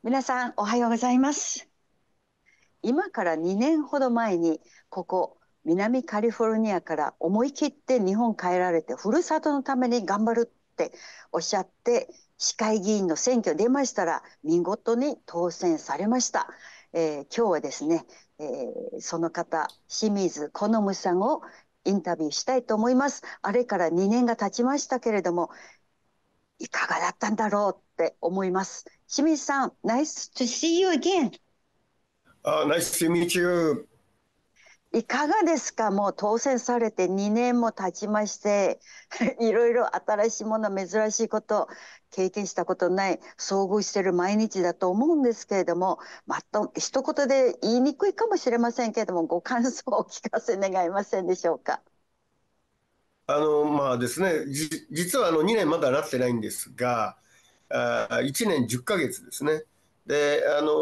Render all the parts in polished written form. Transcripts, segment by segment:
皆さんおはようございます。今から2年ほど前にここ南カリフォルニアから思い切って日本帰られてふるさとのために頑張るっておっしゃって市会議員の選挙出ましたら見事に当選されました。今日はですね、その方清水好夢さんをインタビューしたいと思います。あれから2年が経ちましたけれどもいかがだったんだろうって思います。清水さん、Nice to see you again。 Nice to meet you. いかがですか？もう当選されて2年も経ちましていろいろ新しいもの、珍しいこと、経験したことない、遭遇している毎日だと思うんですけれども、一言で言いにくいかもしれませんけれども、ご感想をお聞かせ願いませんでしょうか。 まあですね、実は2年まだなってないんですが、1年10ヶ月ですね。で、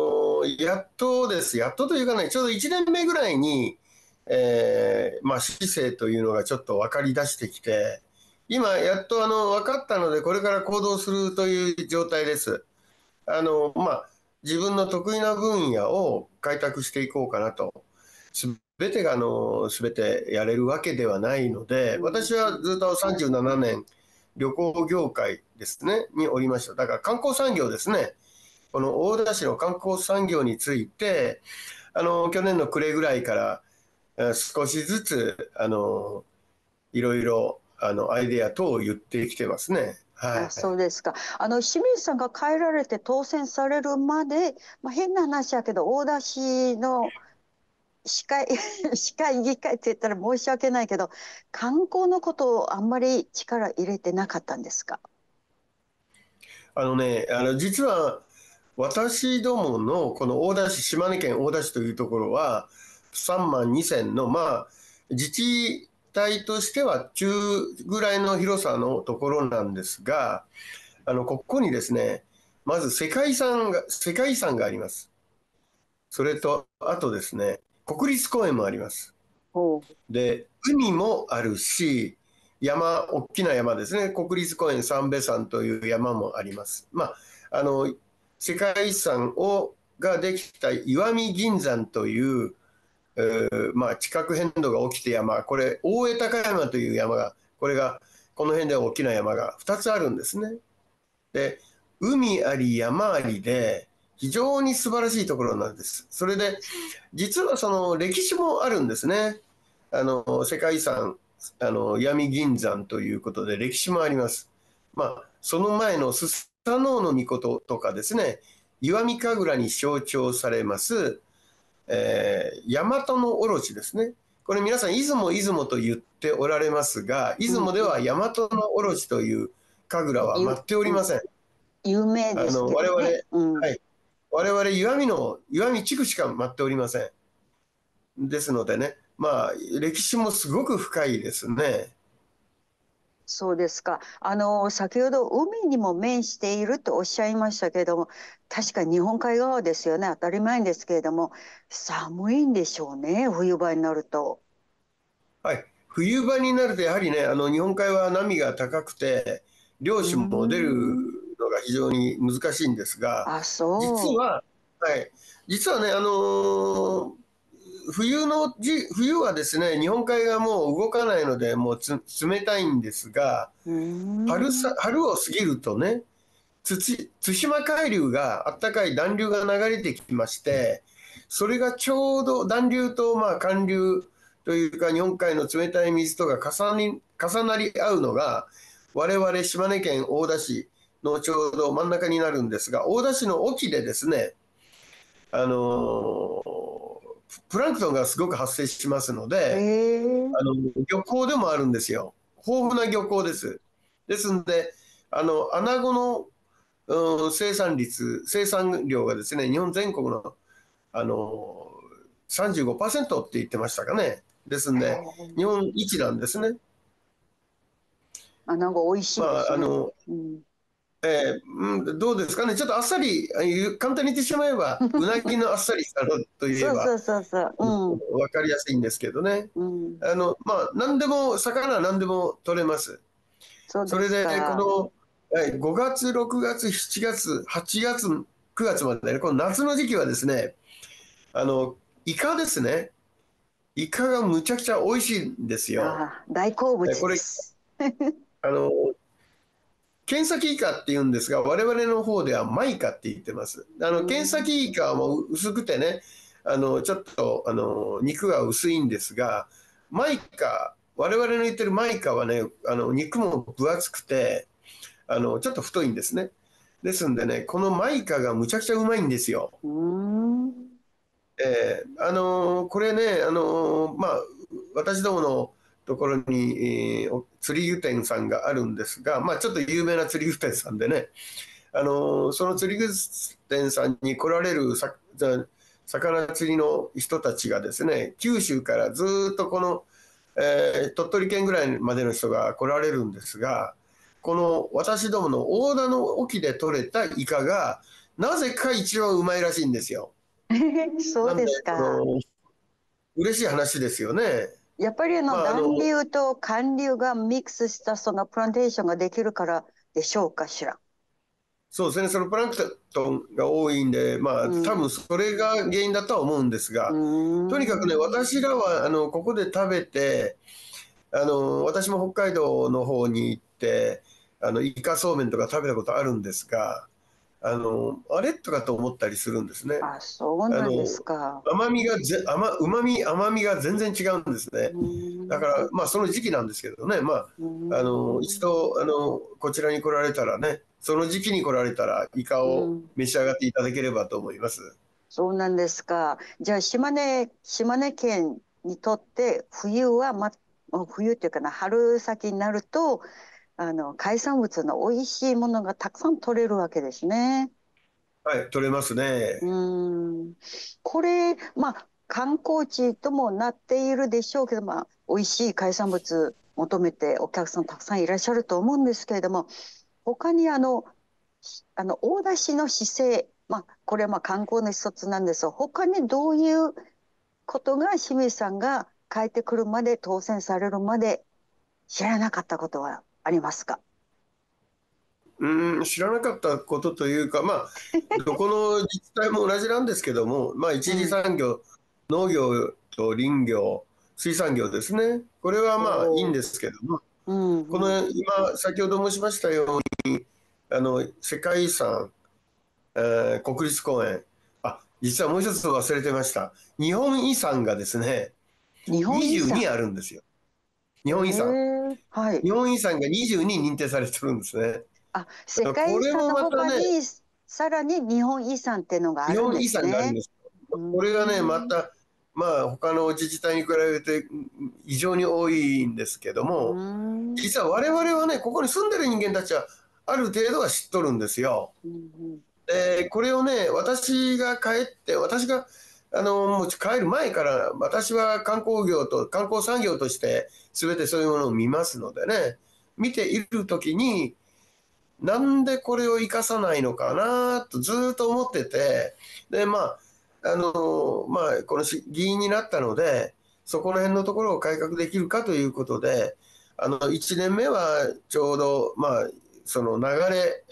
やっとというかね、ちょうど1年目ぐらいに、まあ、市政というのがちょっと分かり出してきて、今、やっと分かったので、これから行動するという状態です。まあ、自分の得意な分野を開拓していこうかなと。すべてがすべてやれるわけではないので、 うん、 私はずっと37年、旅行業界ですね、におりました。だから観光産業ですね。この大田市の観光産業について、去年の暮れぐらいから、少しずつ、いろいろ、アイデア等を言ってきてますね。はあ、そうい。 ですか。清水さんが帰られて当選されるまで、変な話やけど、大田市の司会、司会議会って言ったら申し訳ないけど、観光のことをあんまり力入れてなかったんですか？ 実は私どものこの大田市、島根県大田市というところは、3万2千の、まあ、自治体としては中ぐらいの広さのところなんですが、ここにですね、まず世界遺産があります。それと、あとですね、国立公園もあります。 ほう。 で、海もあるし、大きな山ですね、国立公園三瓶山という山もあります。まあ、世界遺産ができた石見銀山という、まあ、地殻変動が起きてこれ、大江高山という山が、この辺で大きな山が2つあるんですね。で、海あり山ありで、非常に素晴らしいところなんです。それで、実はその歴史もあるんですね。世界遺産、石見銀山ということで歴史もあります。まあ、その前のスサノオノミコトとかですね、石見神楽に象徴されます、大和のオロチですね。これ皆さん、出雲、出雲と言っておられますが、出うんうん。 雲では大和のオロチという神楽はゆ、 舞っておりうん、 ません。 有名ですけ我々、 どね。うん。 はい。我々、石見地区しか舞っておりません。ですのでね、まあ、歴史もすごく深いですね。 そうですか。先ほど海にも面しているとおっしゃいましたけれども、確かに日本海側ですよね。当たり前ですけれども、寒いんでしょうね。冬場になると。 はい。冬場になると、やはりね、日本海は波が高くて、漁うー師も出るん。 のが非常に難しいんですが、 あ、そう。 実は、はい。実はね、冬はですね、日本海がもう動かないので、もう冷たいんですが、 うーん。 春を過ぎるとね、対馬海流が、あったかい暖流が流れてきまして、それがちょうど暖流とまあ寒流というか日本海の冷たい水とが重なり合うのが、我々島根県大田市のちょうど真ん中になるんですが、大田市の沖でですね、あのプランクトンがすごく発生しますのへで、 え。 漁港でもあるんですよ。豊富な漁港です。ですので、穴子の生産量がですね、日本全国の、あの35%って言ってましたかね。ですんへで、日え。 本一なんですね。 あ、なんか美味しいまあ、 ですね。うん。 どうですかね。ちょっとあっさり、簡単に言ってしまえば、うなぎのあっさりしたのといえば、 そうそうそうそう。うん。 わかりやすいんですけどね。 うん。 まあ、魚は何でも取れます。 そうですそれで、 か。 はい、5月、6月、7月、8月 9月までね、この夏の時期はですね、イカですね。イカがむちゃくちゃ美味しいんですよ。 ああ、大好物これ、 です。 あの、ケンサキイカって言うんですが、我々の方ではマイカって言ってます。 うケンサん。 キイカはもう薄くてね、ちょっと、肉が薄いんですが、マイカ、我々の言ってるマイカはね、肉も分厚くて、ちょっと太いんですね。ですんでね、このマイカがむちゃくちゃうまいんですよ。 うん。 これね、まあ、私どものところに、釣り具店さんがあるんですが、まあ、ちょっと有名な釣り具店さんでね、その釣り具店さんに来られる魚釣りの人たちがですね、九州からずっとこの、鳥取県ぐらいまでの人が来られるんですが、この私どもの大田の沖で取れたイカが、なぜか一番うまいらしいんですよ。 そうでなんで、 すか。 嬉しい話ですよね。 やっぱりまあ、 暖流と寒流がミックスしたそのプランテーションができるからでしょうかしら。 そうですね、そのプランクトンが多いんで、まあ、 うん。 多分それが原因だとは思うんですうが、とにかくね、 ん。 私らはここで食べて、私も北海道の方に行って、イカそうめんとか食べたことあるんですが、あれとかと思ったりするんですね。 あ、そうあのなんですか。 甘みがぜ甘うまみ甘みが全然違うんですうね。だかん。 らまあその時期なんですけどね、まあう一ん。 度こちらに来られたらね、その時期に来られたらイカをうん。 召し上がっていただければと思います。 そうなんですか。じゃあ、島根県にとって冬は冬っていうかな、春先になると、海産物の美味しいものがたくさん取れるわけですね。 はい、取れますね。 うーん。これ、観光地ともなっているでしょうけど、美味しい海産物求めてお客さんたくさんいらっしゃると思うんですけれども、他に大田市の姿勢、これは観光の一つなんですが、他にどういうことが清水さんが帰ってくるまで、当選されるまで知らなかったことはありますか？ 知らなかったことというか、まあ、どこの自治体も同じなんですけども、まあ、一次うん。 産業、農業と林業、水産業ですね。これはまあいいんおー。 ですけども、 うんうん。 今、先ほど申しましたように、世界遺産、国立公園、実はもう一つ忘れてました。日本遺産がですね、 日本遺 22 産。 あるんですよ。日え本遺産。 え、はい。 日本遺産が22認定されてるんですね。 あ、世界これも遺産のまたね、 他に、さらに日本遺産っていうのがあるんで日本遺すね。 産があるんです。 うーこれがね、まん。 た、まあ、他の自治体に比べて異常に多いんですけどうーも、 ん。 実は我々はね、ここに住んでる人間たちは、ある程度は知っとるんですよ。 うんうん。 これをね、私が帰って、私がもう帰る前から、私は観光産業として、すべてそういうものを見ますのでね、見ているときに、なんでこれを生かさないのかなとずっと思ってて、で、この議員になったので、そこら辺のところを改革できるかということで、1年目はちょうど、まあ、その流れ、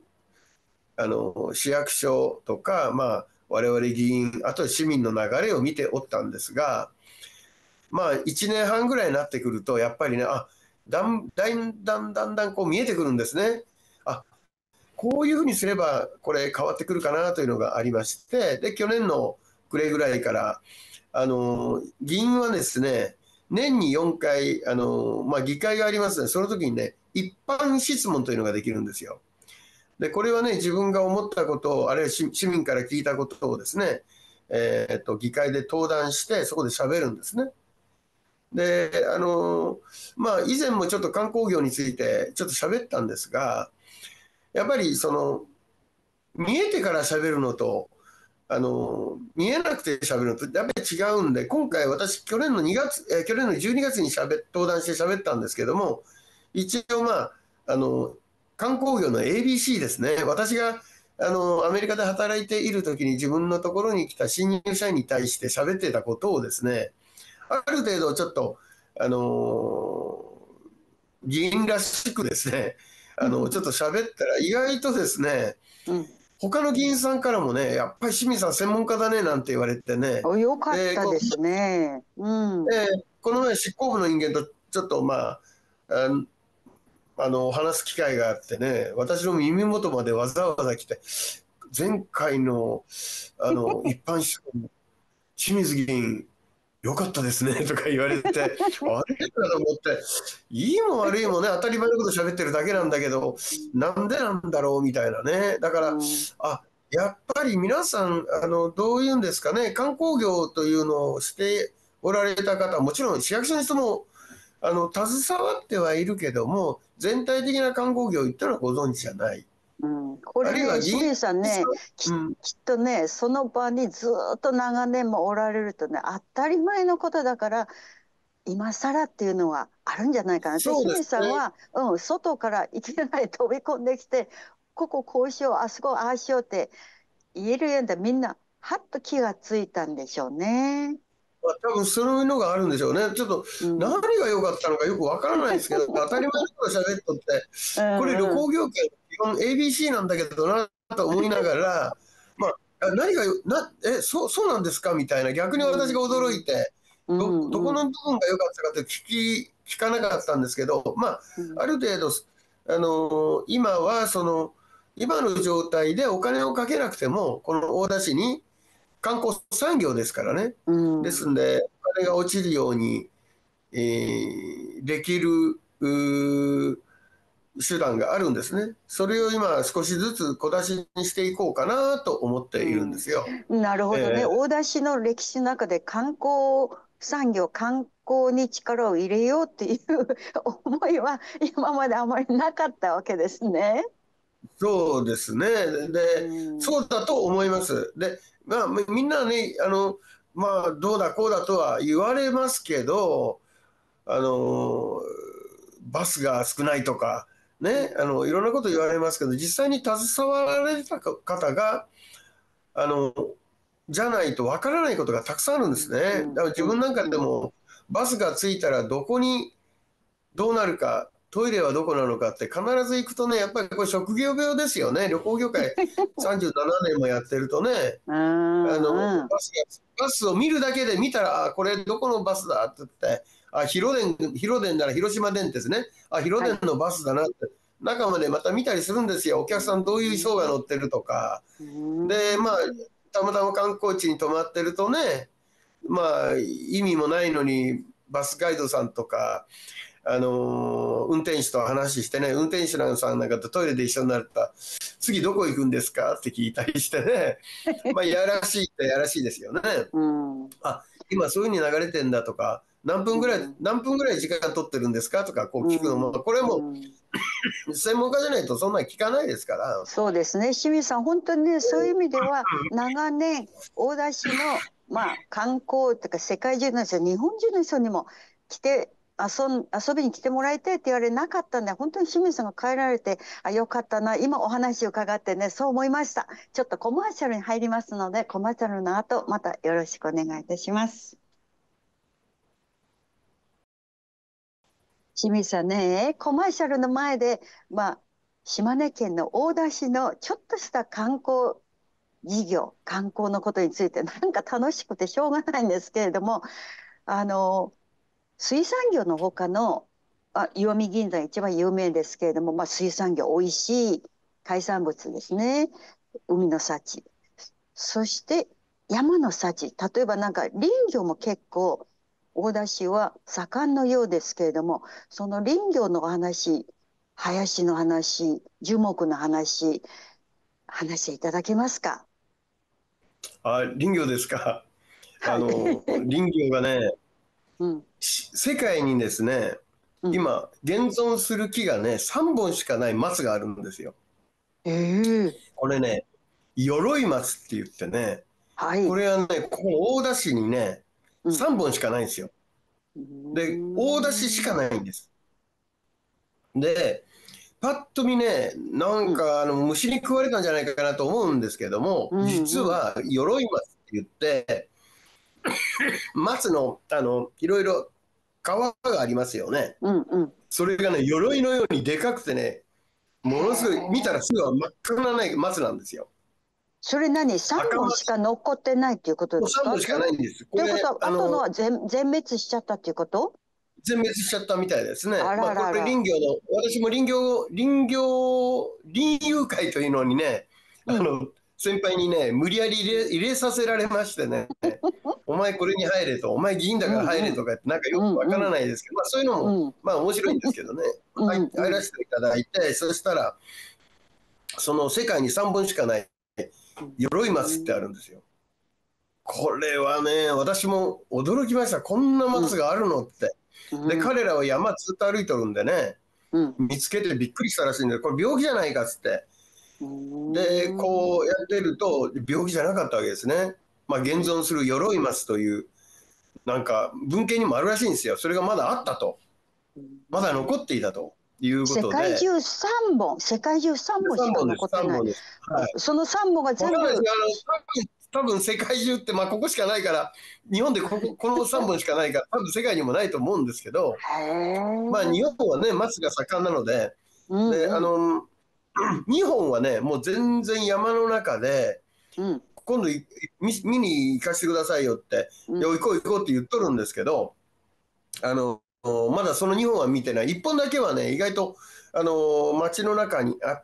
市役所とか、まあ、我々議員、あと市民の流れを見ておったんですが、まあ、1年半ぐらいになってくると、やっぱりね、だんだんこう見えてくるんですね。あ、こういうふうにすれば、これ変わってくるかなというのがありまして、で、去年の暮れぐらいから、議員はですね、年に4回、議会がありますね。その時にね、一般質問というのができるんですよ。で、これはね、自分が思ったことを、あるいは市民から聞いたことをですね、議会で登壇して、そこで喋るんですね。で、以前もちょっと観光業についてちょっと喋ったんですが、やっぱり見えてから喋るのと、見えなくて喋るのとやっぱり違うんで、今回私、去年の12月に登壇して喋ったんですけども、一応観光業の ABC ですね。私がアメリカで働いている時に自分のところに来た新入社員に対して喋ってたことをですね、ある程度ちょっと、あの議員らしくですね、ちょっと喋ったら意外とですね、 うん。 他の議員さんからもね、やっぱり清水さん専門家だねなんて言われてね。 よかっで、 たですね。 この前執行部の人間とちょっと話す機会があってね、私の耳元までわざわざ来て、前回の一般質問の清水議員よかったですねとか言われて、あれかと思って、いいも悪いもね、当たり前のこと喋ってるだけなんだけど、なんでなんだろうみたいなね。だから、やっぱり皆さん、どういうんですかね、観光業というのをしておられた方、もちろん市役所の人も、携わってはいるけども、全体的な観光業言ったらご存知じゃない。 これね、清水さんね、きっとね、その場にずっと長年もおられるとね、当たり前のことだから、今更っていうのはあるんじゃないかな。で、清水さんは、外からいきなり飛び込んできて、こうしよう、あそこああしようって言えるようで、みんな、はっと気がついたんでしょうね。 多分そういうのがあるんでしょうね。ちょっと何が良かったのかよくわからないですけど、当たり前のこと喋っとって、これ旅行業界の基本 ABC なんだけどなと思いながら、何がそうなんですかみたいな、逆に私が驚いて、どこの部分が良かったかって聞かなかったんですけど、ある程度、今は今の状態でお金をかけなくても、この大田市に観光産業ですからね。ですんで、お金が落ちるように、できる手段があるんですね。それを今少しずつ小出しにしていこうかなと思っているんですよ。 なるほどね。大田市の歴史の中で観光産業、観光に力を入れようっていう思いは今まであまりなかったわけですね。 そうですね。で、そうだと思います。で、みんなね、どうだこうだとは言われますけど、あの、バスが少ないとか、ね、いろんなこと言われますけど、実際に携わられた方が、あの、じゃないとわからないことがたくさんあるんですね。だから自分なんかでも、バスが着いたらどうなるか、トイレはどこなのかって必ず行くとね、やっぱりこれ職業病ですよね。旅行業界37年もやってるとね、バスを見るだけで見たら、これどこのバスだって言って、広電なら広島電鉄ね、広電のバスだなって、中までまた見たりするんですよ。お客さんどういう人が乗ってるとか。で、たまたま観光地に泊まってるとね、意味もないのにバスガイドさんとか、運転手と話してね、運転手さんなんかとトイレで一緒になったら、次どこ行くんですかって聞いたりしてね、やらしいってやらしいですよね。今そういう風に流れてんだとか、何分ぐらい時間取ってるんですかとかこう聞くのも、これも専門家じゃないとそんなに聞かないですから。 そうですね。清水さん、本当にね、そういう意味では、長年、大田市の、観光とか世界中の人、日本中の人にも来て、遊びに来てもらいたいって言われなかったんで、本当に清水さんが帰られて、よかったな、今お話を伺ってね、そう思いました。ちょっとコマーシャルに入りますので、コマーシャルの後、またよろしくお願いいたします。清水さんね、コマーシャルの前で、島根県の大田市のちょっとした観光事業、観光のことについてなんか楽しくてしょうがないんですけれども、あの、水産業の他の、石見銀山一番有名ですけれども、水産業、美味しい海産物ですね。海の幸。そして山の幸。例えばなんか林業も結構、大田市は盛んのようですけれども、その林業の話、林の話、樹木の話、話していただけますか？ 林業ですか。 はい。 林業がね、 うん。 世界にですね、 うん。 今、現存する木がね、3本しかない松があるんですよ。 ええ、 これね、鎧松って言ってね、 はい。 これはね、ここ大田市にね、 うん。 3本しかないんですよ。 うーで、大田市しかん。 ないんです。で、パッと見ね、なんうん。 か虫に食われたんじゃないかなと思うんですけども、 うん。うん。 実は鎧松って言って、松のいろいろ皮がありますよね。 うん。うん。 それがね、鎧のようにでかくてね、ものすごい、見たらすぐは真っ赤なね、松なんですよ。 それ何 ?3 赤松、 本しか残ってないっていうこともう3 ですか？ 本しかないんです。これ、 ということは、あとのは全滅しちゃったっていうこと？ 全滅しちゃったみたいですね。 あまあ、これららら。 私も林友会というのにね、 うん。 先輩にね、無理やり入れさせられましてね、お前これに入れと、お前議員だから入れうんうん。 とかって、なんかよくわからうんうん。 ないですけど、まあそういうのも、 うん。 まあ面白いんですけどね、 うんうん。 入らせていただいて、そしたら、その世界に3本しかない鎧松ってあるんですよ。これはね、私も驚きました。こんなうん。 松があるのって。で、 うん。 彼らは山ずっと歩いとるんでね、 うん。 見つけてびっくりしたらしいんで、これ病気じゃないかっつって。 うで、 ん。 こうやってると、病気じゃなかったわけですね。まあ、現存する鎧松という、なんか文献にもあるらしいんですよ。それがまだあったと。まだ残っていたというこ世とで、 界中3本、世界中3本し 3 か本です、3 残ってない。 本です。はい。 その3本がわか全部、 んないですよ。多分世界中って、まあ、ここしかないから、日本でこの3本しかないから、多分世界にもないと思うんですけど、 へまあ、日え。 本はね、松が盛んなので、 うんで、 うん。 日本はね、もう全然山の中で、 うん。 今度見に行かせてくださいよって、いや、 うん。 行こう行こうって言っとるんですけど、まだその日本は見てない。一本だけはね、意外と、街の中にあって、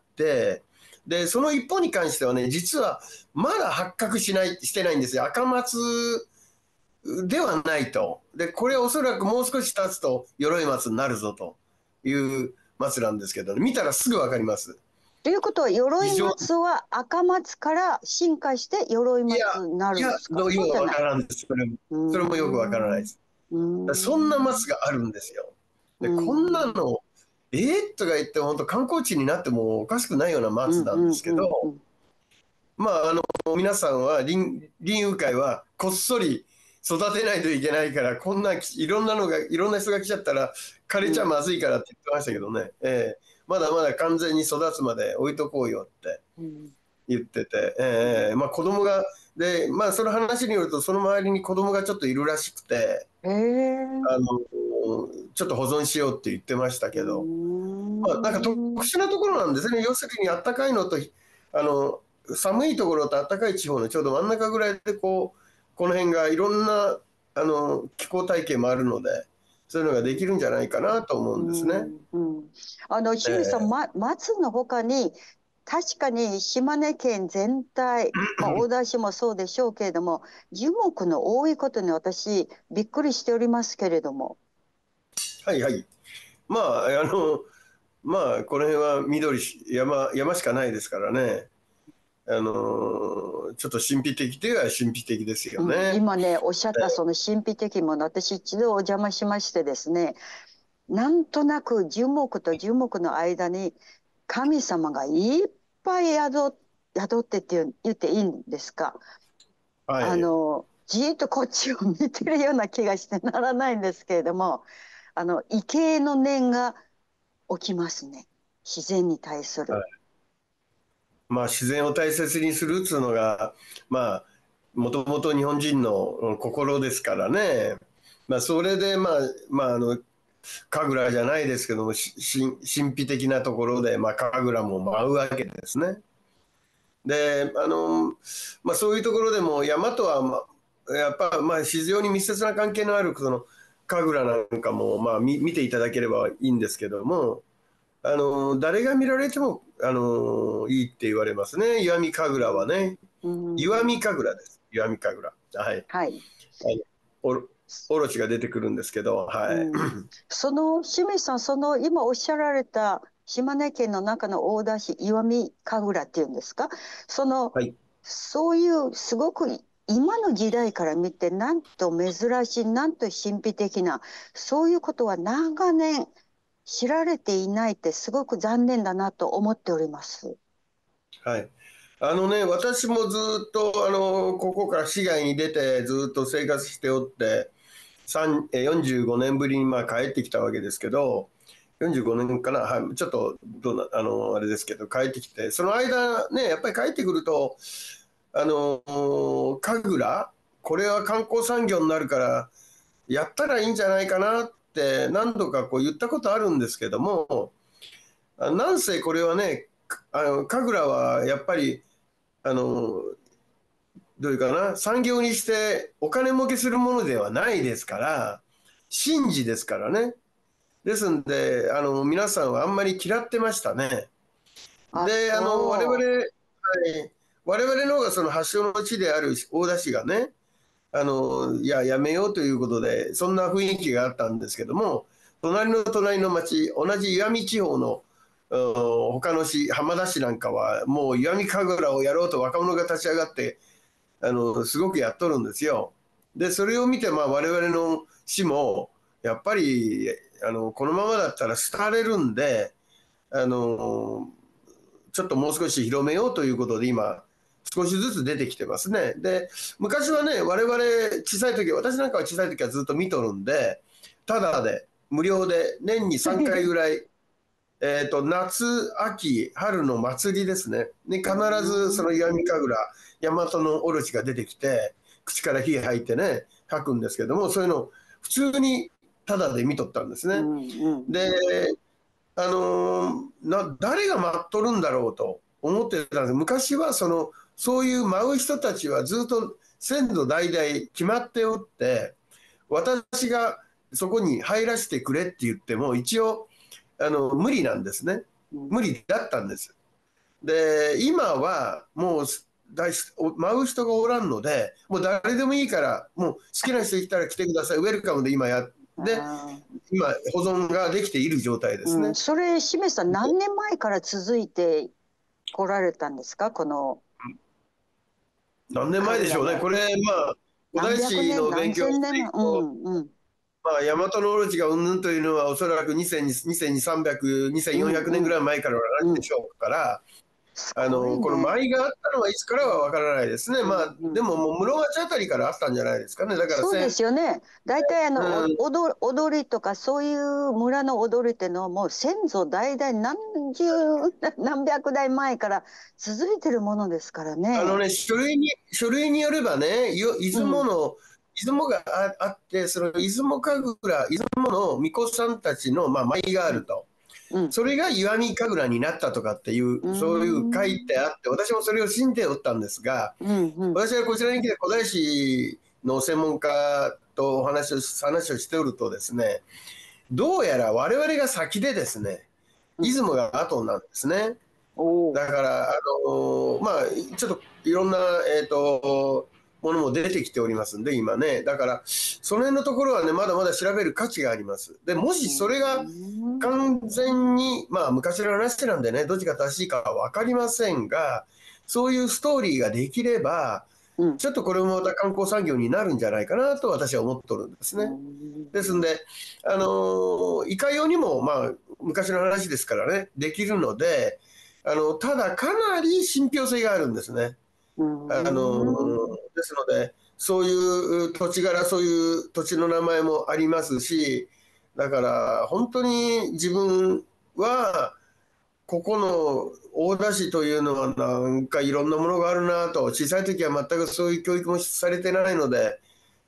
で、その一本に関してはね、実はまだ発覚してないんですよ。赤松ではないと。で、これおそらくもう少し経つと鎧松になるぞという松なんですけど、ね、見たらすぐわかります。 ということは、 非常に、 鎧松は赤松から進化して鎧いや、 松になるんですか？ どういうわそうじゃない。 からんです。 うーそれもよくわからないでん。うす。 ーそんな松ん。 があるんですよ。 うで、こんなん。 の、とか言って、本当観光地になってもおかしくないような松なんでうんうんすけど、 うんまあ、皆さんは林友会はこっそり育てないといけないから、こんないろんなのが、いろんな人が来ちゃったら、枯れちゃうんまずいからって言ってましたけどね、まだまだ完全に育つまで置いとこうよってうん言ってて、 うん。 まあ子供が、で、まあその話によると、その周りに子供がちょっといるらしくて、 へえ。 あの、ちょっと保存しようって言ってましたうーけど、まあ、なんか特ん。 殊なところなんですね。要するに暖かいのと、あの、寒いところと暖かい地方のちょうど真ん中ぐらいで、この辺がいろんな、気候体系もあるので、そういうのができるんじゃないかなと思ううんですね。 んうん。清水さん、 え松の他に、確かに島根県全体、まあ、大田市もそうでしょうけれども、樹木の多いことに私、びっくりしておりますけれども。 はいはい。まあ、まあ、この辺は山しかないですからね。ちょっと神秘的では神秘的ですようん、 ね。 今ね、おっしゃったその神秘的もの、私一度お邪魔しましてですね、なんとなく樹木と樹木の間に神様がいっぱい宿ってって言っていいんですか？ はい。 じーっとこっちを見てるような気がしてならないんですけれども、畏敬の念が起きますね。自然に対する。 まあ、自然を大切にするっていうのが、まあ、もともと日本人の心ですからね。まあ、それで、神楽じゃないですけども、神秘的なところで、まあ、神楽も舞うわけですね。で、まあ、そういうところでも山とは、やっぱ、まあ、非常に密接な関係のある、その、神楽なんかも、まあ、見ていただければいいんですけども、誰が見られても、いいって言われますね。石見神楽はね。 う石見ん。 神楽です。石見神楽。はい。 はい。 おろ、おろしが出てくるんですけど、はい。 うん。清水さん、今おっしゃられた島根県の中の大田市石見神楽っていうんですか？その、 はい。 そういうすごく今の時代から見て、なんと珍しい、なんと神秘的な、そういうことは長年知られていないってすごく残念だなと思っております。 はい。私もずっと、ここから市外に出てずっと生活しておって、45年ぶりにまあ帰ってきたわけですけど、45年かな、はい、ちょっとどうな、あれですけど、帰ってきて、その間ね、やっぱり帰ってくると、神楽、これは観光産業になるから、やったらいいんじゃないかなって何度かこう言ったことあるんですけども、なんせこれはね、神楽はやっぱりあのどういうかな、産業にしてお金儲けするものではないですから、神事ですからね。ですんで、皆さんはあんまり嫌ってましたね。 あ、 で、 そ我々の方がその発祥の地である大田市がね、いや、やめようということで、そんな雰囲気があったんですけども、隣の町、同じ石見地方の、他の市、浜田市なんかは、もう石見神楽をやろうと若者が立ち上がって、すごくやっとるんですよ。で、それを見て、まあ、我々の市も、やっぱり、このままだったら廃れるんで、あの、ちょっともう少し広めようということで、今、少しずつ出てきてますね。で、昔はね、我々小さい時、私なんかは小さい時はずっと見とるんで、ただで、無料で、年に3回ぐらい、夏、秋、春の祭りですね。に必ずその石見神楽、大和のオロチが出てきて、口から火吐いてね、吐くんですけども、そういうのを普通にただで見とったんですう。うね。 んうん。 で、誰が待っとるんだろうと思ってたんです。昔はそういう舞う人たちはずっと先祖代々決まっておって、私がそこに入らせてくれって言っても、一応、無理なんですね。無理だったんです。で、今はもう、舞う人がおらんので、もう誰でもいいから、もう好きな人来たら来てください。ウェルカムで今あ今保存ができている状態ですうん、 ね。 それ、しめさん、何年前から続いて来られたんですか、この何年前でしょうね。 神楽は。 これ、まあ、古何代史百年、何の勉強をし千年前。うていくと、 んうんまあ、大和のオロチがうんぬんというのはおそらく2300、2400 うんうん年ぐらい前からの話うん。 でしょうから、 すごいこのね。 舞があったのはいつからはわからないですね。 うまあ、 んうん。 でももう室町あたりからあったんじゃないですかね。だからそうですよね。大体うん、 踊りとかそういう村の踊りっていうのはもう先祖代々何百代前から続いてるものですからね。 書類によればね、 うん。 出雲があって、その出雲神楽、出雲の巫女さんたちの、まあ、舞があうんると。 うん。 それが石見神楽になったとかっていう、 うーそういう書いてん。 あって、私もそれを信じておったんですが、 うんうん。 私はこちらに来て古代史の専門家と話をしておるとですね、どうやら我々が先でですね、 うん。 出雲が後なんですね。 おお。 だから、まあ、ちょっといろんな、ものも出てきておりますんで、今ね。だから、その辺のところはね、まだまだ調べる価値があります。で、もうしそれがーん。 完全に、まあ、昔の話なんでね、どっちが正しいかは分かりませんが、そういうストーリーができれば、 うん。 ちょっとこれもまた観光産業になるんじゃないかなと私は思っておるんですうーね。ですんん。 で、いかようにも、まあ、昔の話ですからね、できるので、ただかなり信憑性があるんですね。 うーん。 ですので、そういう土地柄、そういう土地の名前もありますし、だから本当に自分は、ここの大田市というのはなんかいろんなものがあるなと、小さい時は全くそういう教育もされてないので、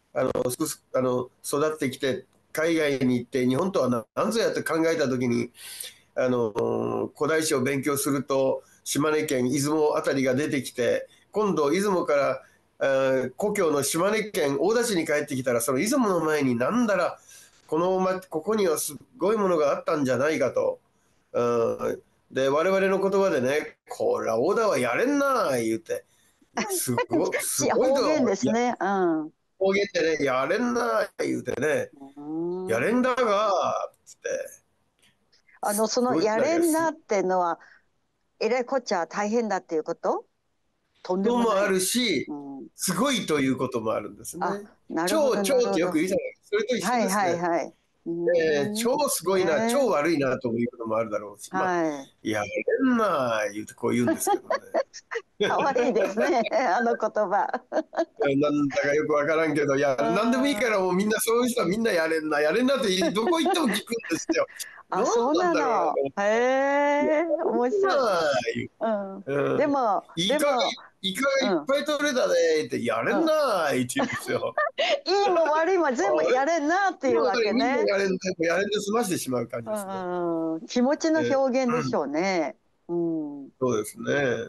育ってきて海外に行って日本とは何ぞやって考えた時に古代史を勉強すると島根県出雲あたりが出てきて、今度出雲から故郷の島根県大田市に帰ってきたら、その出雲の前になんだらここにはすごいものがあったんじゃないかと。で我々の言葉でね、これは大田はやれんな言うて、すごい方言と、 ですね。うん。う方言でね、やれんな言うてね、 ーん。 やれんだが、つって、 そのすごい、 やれんなっていうのは、えらいこっちゃ大変だっていうこと？とんでもない。 のもあるし、 うん。 すごいということもあるんですあ、 ね。 なるほど、なるほど。 超ってよく言うじゃないですか。それと一緒はいですね。 はいはい。うーん。 超すごいな、超ね悪いなということもあるだろうし、 え。 まあ、 はい。 やれんな言うてこう言うんですけどね。 かわいいですね、あの言葉。 なんだかよくわからんけど、 うなんでもいいかん。 らもうみんなそういう人はみんなやれんな、やれんなってどこ行っても聞くんですよ。 あ、 なんそうなんだろうなとなの。 思って。 へやえ、面れん白い。 な言う。 うん。 うん。 でも、 イカが、 でも、 イカがいっうん、 ぱい取れたねって、やれんうん。 な言って言うんですよ。 いいも悪いも全部やれんなっていうわけみんなね。 やれんで済ましてしまう感じうですね。 ん、気持ちのえ表現でうん、 しょうね。うん。 そうですね。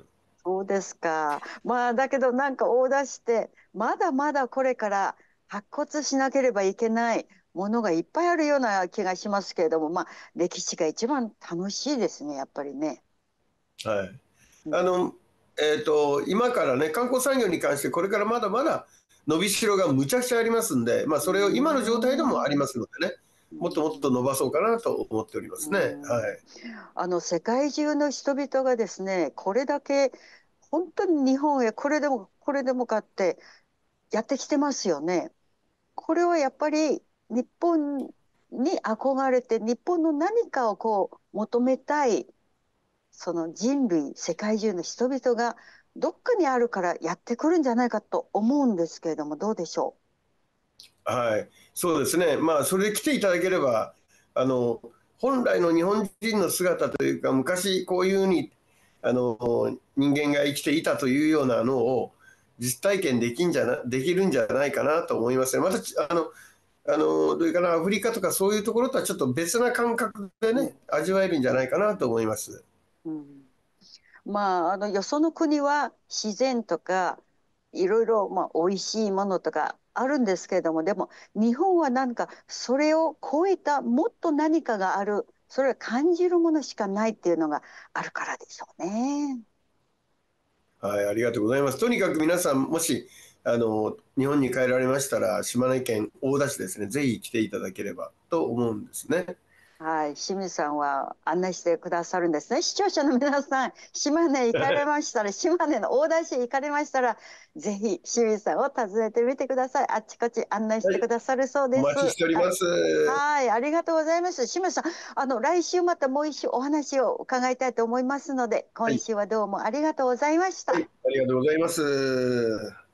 そうですか。まあだけどなんか大出してまだまだこれから発掘しなければいけないものがいっぱいあるような気がしますけれども、まあ歴史が一番楽しいですね、やっぱりね。 はい。 うん、 あの、今からね、観光産業に関してこれからまだまだ伸びしろがむちゃくちゃありますんで、まあ、 うそれを今の状態でもありん、 ますのでね、 うもっともっと伸ばそうかなと思っておりますね。はん。 い。 世界中の人々がですね、これだけ本当に日本へこれでもこれでもかってやってきてますよね。これはやっぱり日本に憧れて日本の何かをこう求めたいその人類世界中の人々がどっかにあるからやってくるんじゃないかと思うんですけれどもどうでしょはい。そうですね。まあ、それで来ていただければ、あの、本来の日本人の姿というか、昔こういうふうに、人間が生きていたというようなのを実体験できるんじゃないかなと思いますね。また、どういうかな、アフリカとかそういうところとはちょっと別な感覚でう。うんね、味わえるんじゃないかなと思います。 うん、まあ、よその国は自然とかいろいろ、まあ、美味しいものとかあるんですけれどもでも日本はなんかそれを超えたもっと何かがあるそれは感じるものしかないっていうのがあるからでしょうね。 はい、ありがとうございます。とにかく皆さん、もし、日本に帰られましたら、島根県大田市ですね、ぜひ来ていただければと思うんですね。 はい、清水さんは案内してくださるんですね。視聴者の皆さん、島根行かれましたら、島根の大田市行かれましたら、ぜひ清水さんを訪ねてみてください。あっちこっち案内しはい、 てくださるそうです。 お待ちしております。 はい、ありがとうございます。清水さん、来週またもう一週お話を伺いたいと思いますので、 はい、 今週はどうもありがとうございました。 はい、ありがとうございます。